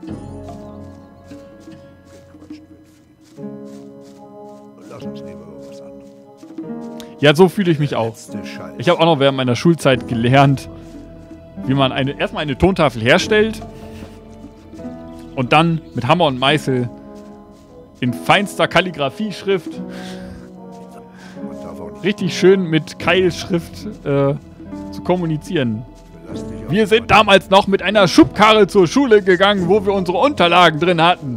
Ja, so fühle ich mich auch. Ich habe auch noch während meiner Schulzeit gelernt, wie man erstmal eine Tontafel herstellt und dann mit Hammer und Meißel in feinster Kalligrafie-Schrift richtig schön mit Keilschrift zu kommunizieren. Wir sind damals noch mit einer Schubkarre zur Schule gegangen, wo wir unsere Unterlagen drin hatten.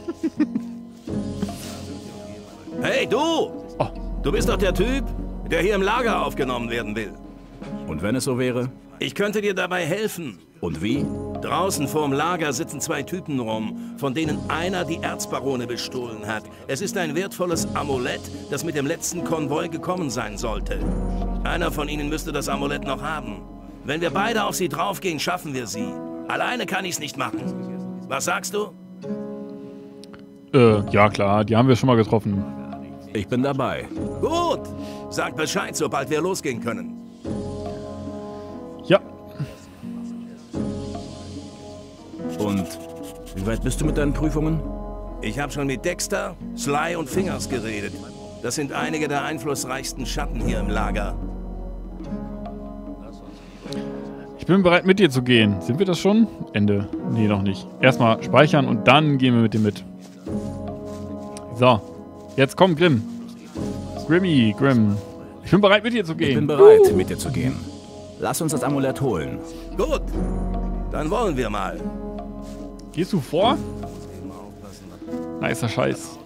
Hey, du! Oh. Du bist doch der Typ, der hier im Lager aufgenommen werden will. Und wenn es so wäre? Ich könnte dir dabei helfen. Und wie? Draußen vorm Lager sitzen 2 Typen rum, von denen einer die Erzbarone bestohlen hat. Es ist ein wertvolles Amulett, das mit dem letzten Konvoi gekommen sein sollte. Einer von ihnen müsste das Amulett noch haben. Wenn wir beide auf sie draufgehen, schaffen wir sie. Alleine kann ich's nicht machen. Was sagst du? Ja klar, die haben wir schon mal getroffen. Ich bin dabei. Gut! Sag Bescheid, sobald wir losgehen können. Ja. Und wie weit bist du mit deinen Prüfungen? Ich habe schon mit Dexter, Sly und Fingers geredet. Das sind einige der einflussreichsten Schatten hier im Lager. Ich bin bereit, mit dir zu gehen. Sind wir das schon? Ende. Nee, noch nicht. Erstmal speichern und dann gehen wir mit dir mit. So. Jetzt komm, Grimm. Grimm. Ich bin bereit, mit dir zu gehen. Ich bin bereit, mit dir zu gehen. Lass uns das Amulett holen. Gut. Dann wollen wir mal. Gehst du vor? Nicer Scheiß.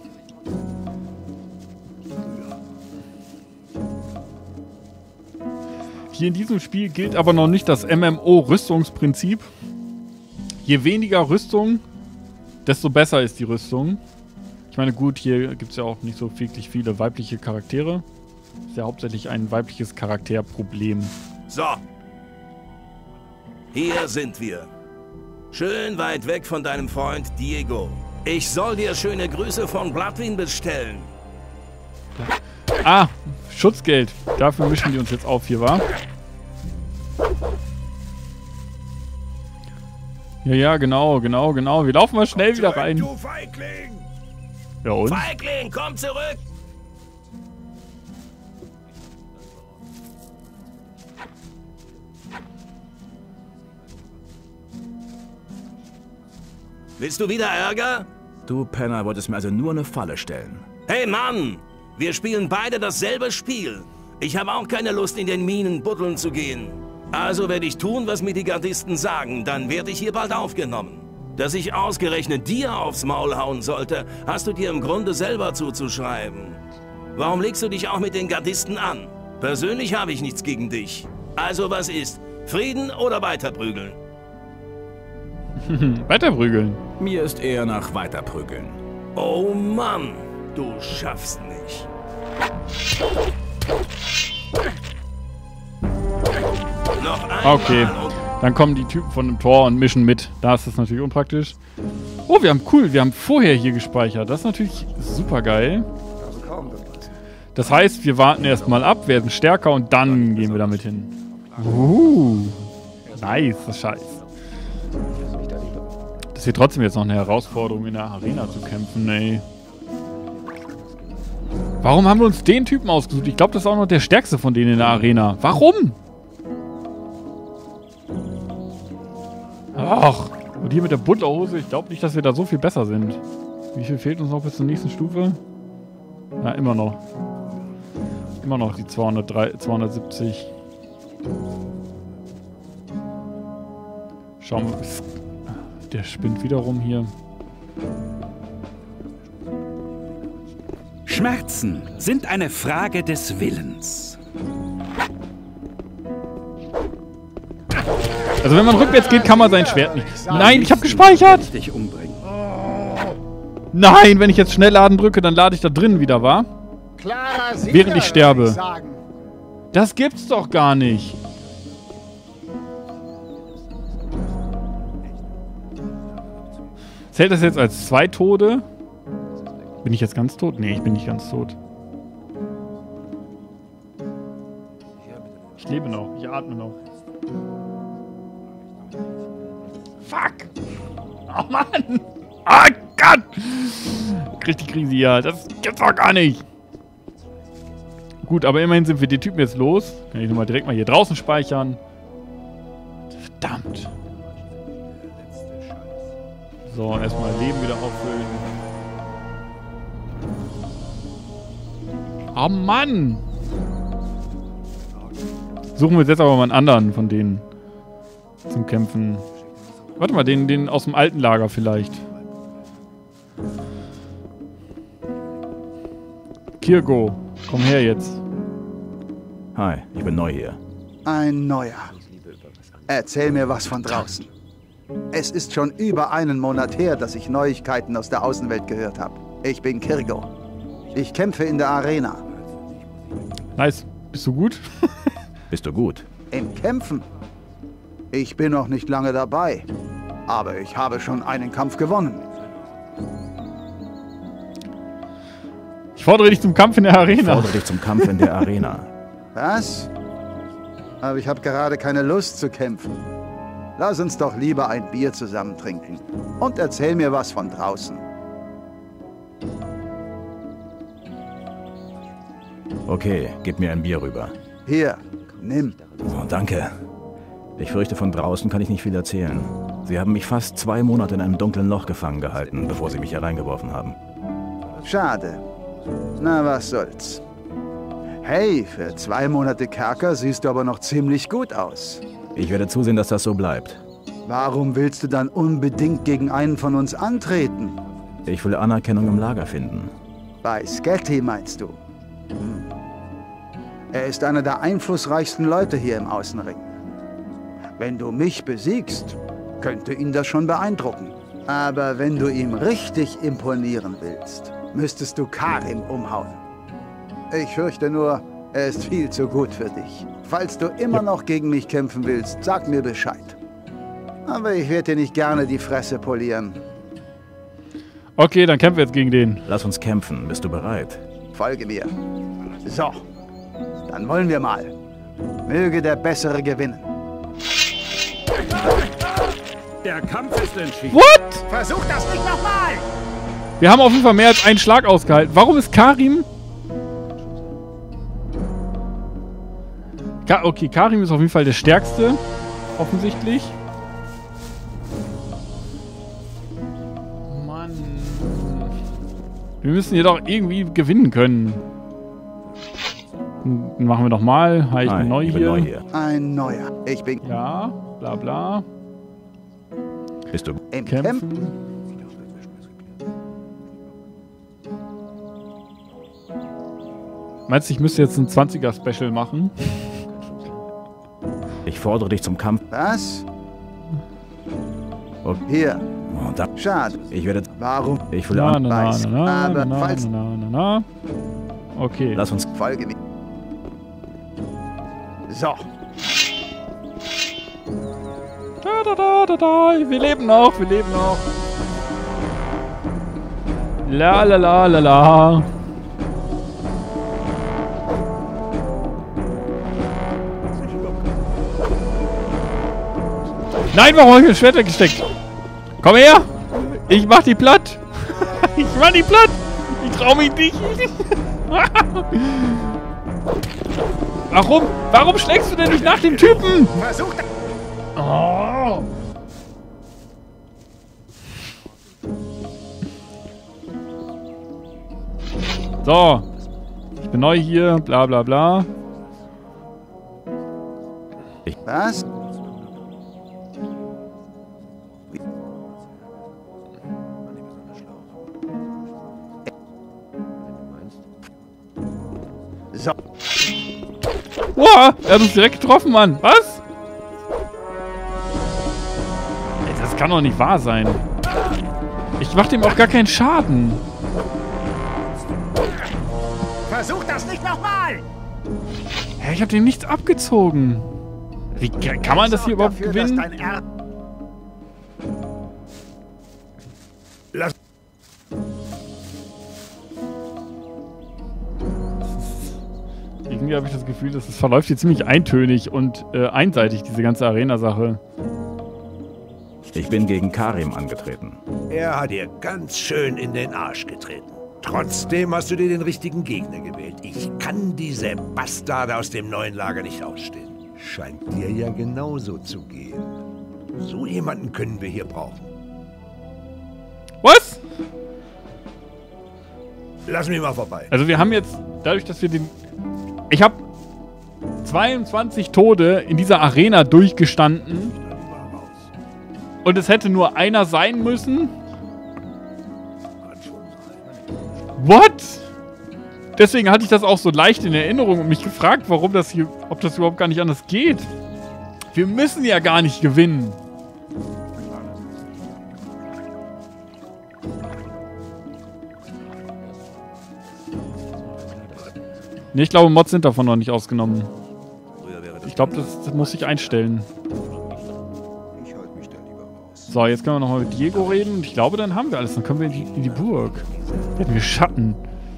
Hier in diesem Spiel gilt aber noch nicht das MMO-Rüstungsprinzip. Je weniger Rüstung, desto besser ist die Rüstung. Ich meine, gut, hier gibt es ja auch nicht so wirklich viele weibliche Charaktere. Ist ja hauptsächlich ein weibliches Charakterproblem. So. Hier sind wir. Schön weit weg von deinem Freund Diego. Ich soll dir schöne Grüße von Bloodwing bestellen. Ah, Schutzgeld. Dafür mischen die uns jetzt auf hier, wa? Ja, genau. Wir laufen mal schnell wieder rein. Du Feigling! Ja, und? Feigling, komm zurück! Willst du wieder Ärger? Du Penner wolltest mir also nur eine Falle stellen. Hey Mann! Wir spielen beide dasselbe Spiel. Ich habe auch keine Lust, in den Minen buddeln zu gehen. Also werde ich tun, was mir die Gardisten sagen. Dann werde ich hier bald aufgenommen. Dass ich ausgerechnet dir aufs Maul hauen sollte, hast du dir im Grunde selber zuzuschreiben. Warum legst du dich auch mit den Gardisten an? Persönlich habe ich nichts gegen dich. Also was ist? Frieden oder weiterprügeln? Weiterprügeln. Mir ist eher nach weiterprügeln. Oh Mann, du schaffst nicht. Noch einmal. Okay. Dann kommen die Typen von dem Tor und mischen mit. Da ist das natürlich unpraktisch. Oh, wir haben vorher hier gespeichert. Das ist natürlich super geil. Das heißt, wir warten erstmal ab, werden stärker und dann gehen wir damit hin. Nice, das ist scheiße. Das ist hier trotzdem jetzt noch eine Herausforderung, in der Arena zu kämpfen, ey. Warum haben wir uns den Typen ausgesucht? Ich glaube, das ist auch noch der stärkste von denen in der Arena. Warum? Ach, und hier mit der Butlerhose, ich glaube nicht, dass wir da so viel besser sind. Wie viel fehlt uns noch bis zur nächsten Stufe? Ja, immer noch. Immer noch die 270. Schauen wir. Der spinnt wieder rum hier. Schmerzen sind eine Frage des Willens. Also wenn man rückwärts geht, kann man sein Schwert nicht. Nein, ich habe gespeichert! Dich umbringen. Nein, wenn ich jetzt Schnellladen drücke, dann lade ich da drinnen wieder, wa? Während ich sterbe. Das gibt's doch gar nicht. Zählt das jetzt als 2 Tode? Bin ich jetzt ganz tot? Nee, ich bin nicht ganz tot. Ich lebe noch, ich atme noch. Fuck! Oh Mann! Oh Gott! Krieg die Krise hier. Das gibt's doch gar nicht. Gut, aber immerhin sind wir die Typen jetzt los. Kann ich nochmal direkt mal hier draußen speichern. Verdammt. So, erstmal Leben wieder auffüllen. Oh Mann! Suchen wir jetzt aber mal einen anderen von denen zum Kämpfen. Warte mal, den aus dem alten Lager vielleicht. Kirgo, komm her jetzt. Hi, ich bin neu hier. Ein neuer. Erzähl mir was von draußen. Es ist schon über einen Monat her, dass ich Neuigkeiten aus der Außenwelt gehört habe. Ich bin Kirgo. Ich kämpfe in der Arena. Nice. Bist du gut? Bist du gut? Im Kämpfen? Ich bin noch nicht lange dabei. Aber ich habe schon einen Kampf gewonnen. Ich fordere dich zum Kampf in der Arena. Ich fordere dich zum Kampf in der Arena. Was? Aber ich habe gerade keine Lust zu kämpfen. Lass uns doch lieber ein Bier zusammen trinken. Und erzähl mir was von draußen. Okay, gib mir ein Bier rüber. Hier, nimm. Oh, danke. Ich fürchte, von draußen kann ich nicht viel erzählen. Sie haben mich fast 2 Monate in einem dunklen Loch gefangen gehalten, bevor sie mich hier reingeworfen haben. Schade. Na, was soll's. Hey, für 2 Monate Kerker siehst du aber noch ziemlich gut aus. Ich werde zusehen, dass das so bleibt. Warum willst du dann unbedingt gegen einen von uns antreten? Ich will Anerkennung im Lager finden. Bei Sketty meinst du? Er ist einer der einflussreichsten Leute hier im Außenring. Wenn du mich besiegst, könnte ihn das schon beeindrucken. Aber wenn du ihm richtig imponieren willst, müsstest du Karim umhauen. Ich fürchte nur, er ist viel zu gut für dich. Falls du immer noch gegen mich kämpfen willst, sag mir Bescheid. Aber ich werde dir nicht gerne die Fresse polieren. Okay, dann kämpfen wir jetzt gegen den. Lass uns kämpfen. Bist du bereit? Folge mir. So, dann wollen wir mal. Möge der Bessere gewinnen. Der Kampf ist entschieden. What? Versuch das nicht nochmal! Wir haben auf jeden Fall mehr als einen Schlag ausgehalten. Warum ist Karim... Okay, Karim ist auf jeden Fall der Stärkste. Offensichtlich. Mann. Wir müssen hier doch irgendwie gewinnen können. Dann machen wir nochmal. Hi, ich bin neu hier. Ein Neuer. Ich bin... Ja, bla bla. Bist du im Kämpfen. Meinst du, ich müsste jetzt ein 20er-Special machen? Ich fordere dich zum Kampf. Was? Okay. Hier. Oh, da. Schade. Ich werde... Warum? Ich will Na, an... na, na, na, Aber na, falls- na, na, na. Okay. Lass uns... Folge mir. So. Da, da, da, da, da. Wir leben noch, wir leben noch. La, la, la, la, la. Nein, warum habe ich mir das Schwert weggesteckt? Komm her! Ich mach die platt! Ich mach die platt! Ich trau mich nicht! Warum? Warum schlägst du denn nicht nach dem Typen? Versuch das. Oh. So. Ich bin neu hier, bla bla bla. Was? So. Wow, er hat uns direkt getroffen, Mann. Was? Ey, das kann doch nicht wahr sein. Ich mach dem auch gar keinen Schaden. Versuch das nicht nochmal! Hä, ich hab dem nichts abgezogen. Wie kann man das hier überhaupt gewinnen? Irgendwie habe ich das Gefühl, dass es verläuft hier ziemlich eintönig und einseitig, diese ganze Arena-Sache. Ich bin gegen Karim angetreten. Er hat dir ganz schön in den Arsch getreten. Trotzdem hast du dir den richtigen Gegner gewählt. Ich kann diese Bastarde aus dem neuen Lager nicht ausstehen. Scheint dir ja genauso zu gehen. So jemanden können wir hier brauchen. Was? Lass mich mal vorbei. Also wir haben jetzt, dadurch, dass wir den... Ich habe 22 Tode in dieser Arena durchgestanden. Und es hätte nur einer sein müssen. What? Deswegen hatte ich das auch so leicht in Erinnerung und mich gefragt, warum das hier, ob das überhaupt gar nicht anders geht. Wir müssen ja gar nicht gewinnen. Ne, ich glaube, Mods sind davon noch nicht ausgenommen. Ich glaube, das muss ich einstellen. So, jetzt können wir nochmal mit Diego reden. Und ich glaube, dann haben wir alles. Dann können wir in die Burg. Hätten wir Schatten.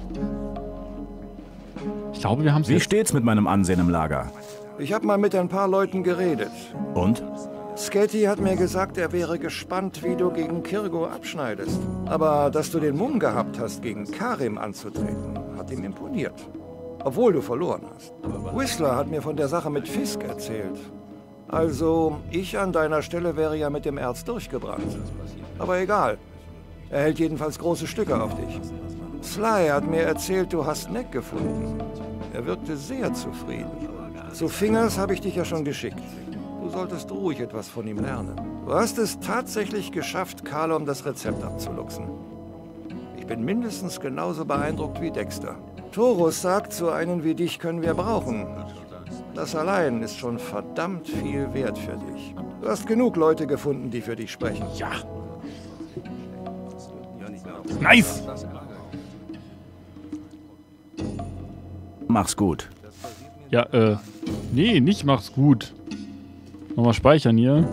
Ich glaube, wir haben es. Wie steht's mit meinem Ansehen im Lager? Ich habe mal mit ein paar Leuten geredet. Und? Sketty hat mir gesagt, er wäre gespannt, wie du gegen Kirgo abschneidest. Aber dass du den Mumm gehabt hast, gegen Karim anzutreten, hat ihm imponiert. Obwohl du verloren hast. Whistler hat mir von der Sache mit Fisk erzählt. Also, ich an deiner Stelle wäre ja mit dem Erz durchgebrannt. Aber egal. Er hält jedenfalls große Stücke auf dich. Sly hat mir erzählt, du hast Neck gefunden. Er wirkte sehr zufrieden. Zu Fingers habe ich dich ja schon geschickt. Du solltest ruhig etwas von ihm lernen. Du hast es tatsächlich geschafft, Kalom das Rezept abzuluxen. Ich bin mindestens genauso beeindruckt wie Dexter. Torus sagt, so einen wie dich können wir brauchen. Das allein ist schon verdammt viel wert für dich. Du hast genug Leute gefunden, die für dich sprechen. Ja. Nice. Mach's gut. Ja, nee, nicht mach's gut. Nochmal speichern hier.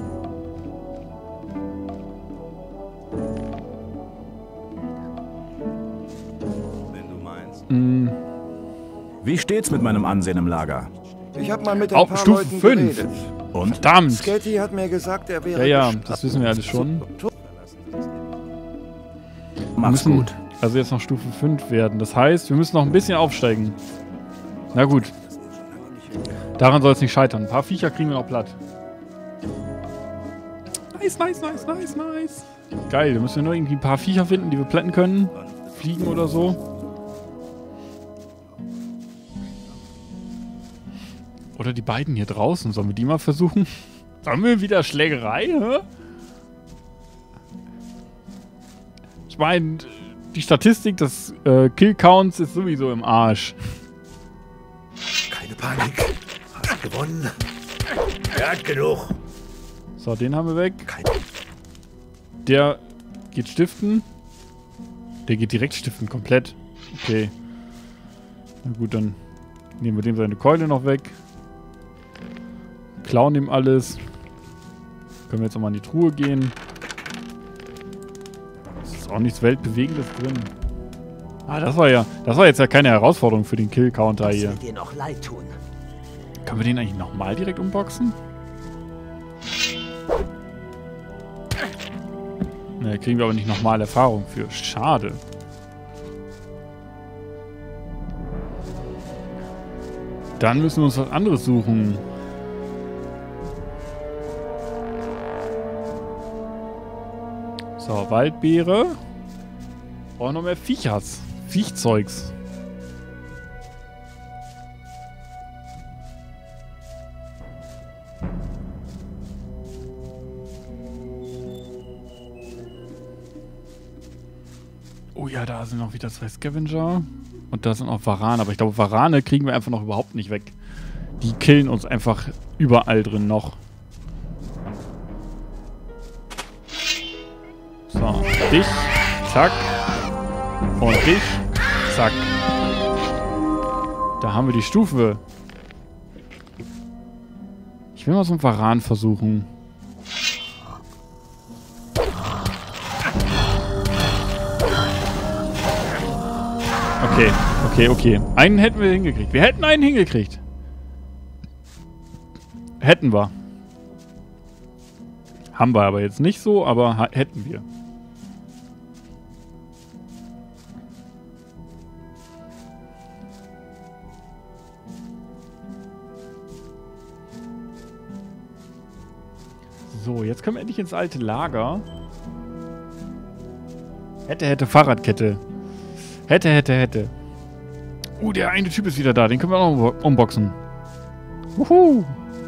Wie steht's mit meinem Ansehen im Lager? Ich habe mal mit ein paar Stufe Leuten 5. geredet. Und? Verdammt. Sketty hat mir gesagt, er wäre... Ja, das wissen wir alles schon. Mach's müssen gut. Also jetzt noch Stufe 5 werden. Das heißt, wir müssen noch ein bisschen aufsteigen. Na gut. Daran soll es nicht scheitern. Ein paar Viecher kriegen wir noch platt. Nice, nice, nice, nice, nice. Geil, da müssen wir nur irgendwie ein paar Viecher finden, die wir plätten können. Fliegen oder so. Oder die beiden hier draußen. Sollen wir die mal versuchen? Sollen wir wieder Schlägerei? Hä? Ich meine, die Statistik des Kill-Counts ist sowieso im Arsch. Keine Panik. Hast gewonnen. Er hat genug. So, den haben wir weg. Der geht stiften. Der geht direkt stiften, komplett. Okay. Na gut, dann nehmen wir dem seine Keule noch weg. Klauen ihm alles. Können wir jetzt nochmal in die Truhe gehen. Es ist auch nichts Weltbewegendes drin. Ah, das war jetzt ja keine Herausforderung für den Kill-Counter hier. Das wird dir noch leid tun. Können wir den eigentlich nochmal direkt unboxen? Ne, kriegen wir aber nicht nochmal Erfahrung für. Schade. Dann müssen wir uns was anderes suchen. So, Waldbeere. Brauchen noch mehr Viechers. Viechzeugs. Oh ja, da sind noch wieder 2 Scavenger. Und da sind auch Varane. Aber ich glaube, Varane kriegen wir einfach noch überhaupt nicht weg. Die killen uns einfach überall drin noch. So, dich, zack. Und dich, zack. Da haben wir die Stufe. Ich will mal so einen Varan versuchen. Okay. Einen hätten wir hingekriegt. Wir hätten einen hingekriegt. Hätten wir. Haben wir aber jetzt nicht so, aber hätten wir. So, jetzt können wir endlich ins alte Lager. Hätte, Fahrradkette. Hätte. Der eine Typ ist wieder da. Den können wir auch noch unboxen. Wuhu!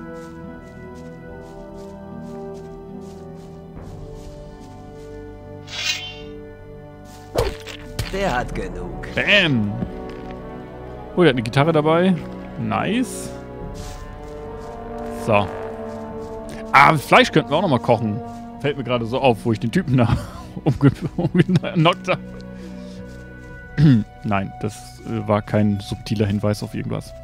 Der hat genug. Bam! Oh, der hat eine Gitarre dabei. Nice. So. Fleisch könnten wir auch noch mal kochen. Fällt mir gerade so auf, wo ich den Typen da umgenockt habe. Nein, das war kein subtiler Hinweis auf irgendwas.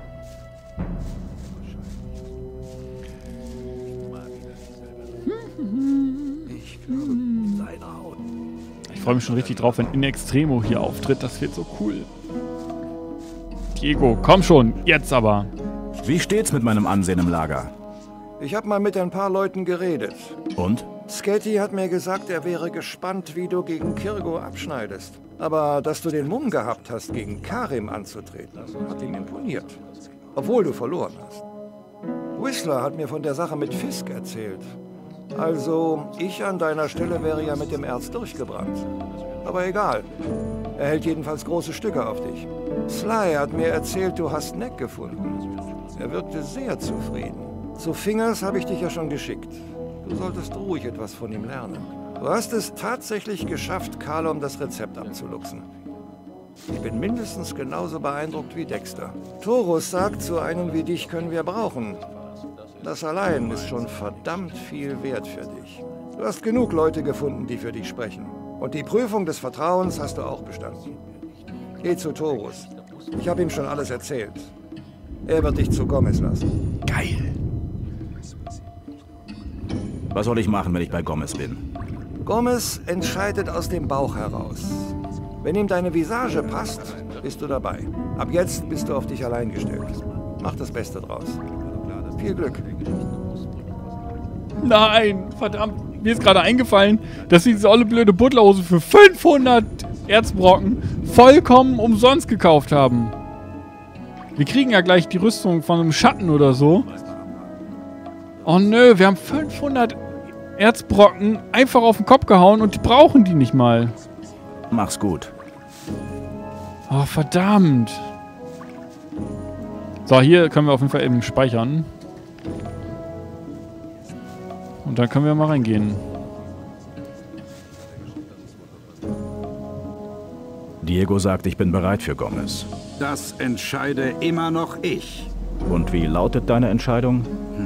Ich freue mich schon richtig drauf, wenn In Extremo hier auftritt. Das wird so cool. Diego, komm schon, jetzt aber. Wie steht's mit meinem Ansehen im Lager? Ich habe mal mit ein paar Leuten geredet. Und? Sketty hat mir gesagt, er wäre gespannt, wie du gegen Kirgo abschneidest. Aber dass du den Mumm gehabt hast, gegen Karim anzutreten, hat ihm imponiert. Obwohl du verloren hast. Whistler hat mir von der Sache mit Fisk erzählt. Also, ich an deiner Stelle wäre ja mit dem Erz durchgebrannt. Aber egal. Er hält jedenfalls große Stücke auf dich. Sly hat mir erzählt, du hast Neck gefunden. Er wirkte sehr zufrieden. Zu Fingers habe ich dich ja schon geschickt. Du solltest ruhig etwas von ihm lernen. Du hast es tatsächlich geschafft, Kalom das Rezept abzuluxen. Ich bin mindestens genauso beeindruckt wie Dexter. Torus sagt, so einen wie dich können wir brauchen. Das allein ist schon verdammt viel wert für dich. Du hast genug Leute gefunden, die für dich sprechen. Und die Prüfung des Vertrauens hast du auch bestanden. Geh zu Torus. Ich habe ihm schon alles erzählt. Er wird dich zu Gomez lassen. Geil. Was soll ich machen, wenn ich bei Gomez bin? Gomez entscheidet aus dem Bauch heraus. Wenn ihm deine Visage passt, bist du dabei. Ab jetzt bist du auf dich allein gestellt. Mach das Beste draus. Viel Glück. Nein, verdammt. Mir ist gerade eingefallen, dass sie diese olle blöde Butlerhose für 500 Erzbrocken vollkommen umsonst gekauft haben. Wir kriegen ja gleich die Rüstung von einem Schatten oder so. Oh nö, wir haben 500 Erzbrocken einfach auf den Kopf gehauen und die brauchen die nicht mal. Mach's gut. Oh, verdammt. So, hier können wir auf jeden Fall eben speichern. Und dann können wir mal reingehen. Diego sagt, ich bin bereit für Gomez. Das entscheide immer noch ich. Und wie lautet deine Entscheidung?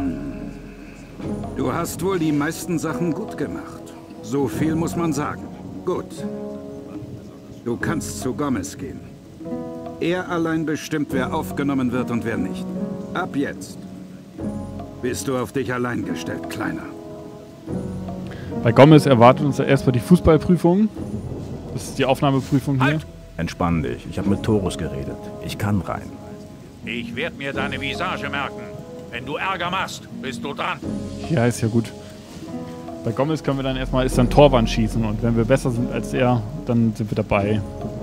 Du hast wohl die meisten Sachen gut gemacht. So viel muss man sagen. Gut. Du kannst zu Gomez gehen. Er allein bestimmt, wer aufgenommen wird und wer nicht. Ab jetzt bist du auf dich allein gestellt, Kleiner. Bei Gomez erwartet uns ja erstmal die Fußballprüfung. Das ist die Aufnahmeprüfung hier. Halt! Entspann dich. Ich habe mit Torus geredet. Ich kann rein. Ich werde mir deine Visage merken. Wenn du Ärger machst, bist du dran. Ja, ist ja gut. Bei Gomez können wir dann erstmal ist dann Torwand schießen und wenn wir besser sind als er, dann sind wir dabei.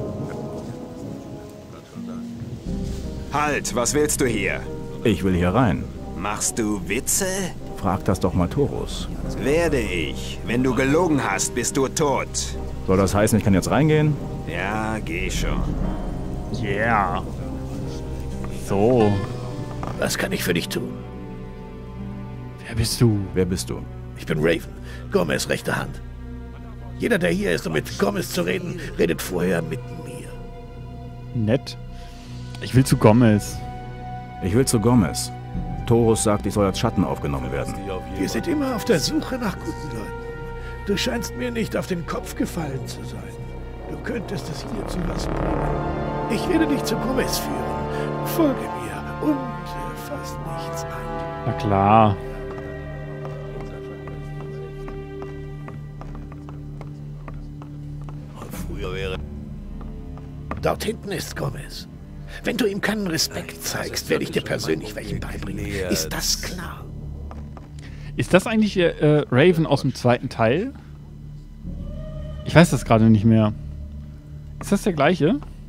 Halt, was willst du hier? Ich will hier rein. Machst du Witze? Frag das doch mal Torus. Werde ich. Wenn du gelogen hast, bist du tot. Soll das heißen, ich kann jetzt reingehen? Ja, geh schon. Yeah. So. Was kann ich für dich tun? Wer bist du? Wer bist du? Ich bin Raven, Gomez rechte Hand. Jeder, der hier ist, um mit Gomez zu reden, redet vorher mit mir. Nett. Ich will zu Gomez. Ich will zu Gomez. Torus sagt, ich soll als Schatten aufgenommen werden. Wir sind immer auf der Suche nach guten Leuten. Du scheinst mir nicht auf den Kopf gefallen zu sein. Du könntest es hier zu was bringen. Ich werde dich zu Gomez führen. Folge mir und fass nichts an. Na klar. Früher wäre... Dort hinten ist Gomez. Wenn du ihm keinen Respekt zeigst, werde ich dir persönlich welchen beibringen. Ist das klar? Ist das eigentlich Raven aus dem zweiten Teil? Ich weiß das gerade nicht mehr. Ist das der gleiche?